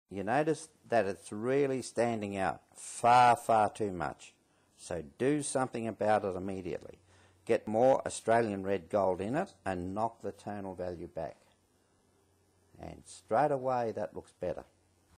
You notice that it's really standing out far, far too much. So do something about it immediately. Get more Australian red gold in it and knock the tonal value back. And straight away that looks better.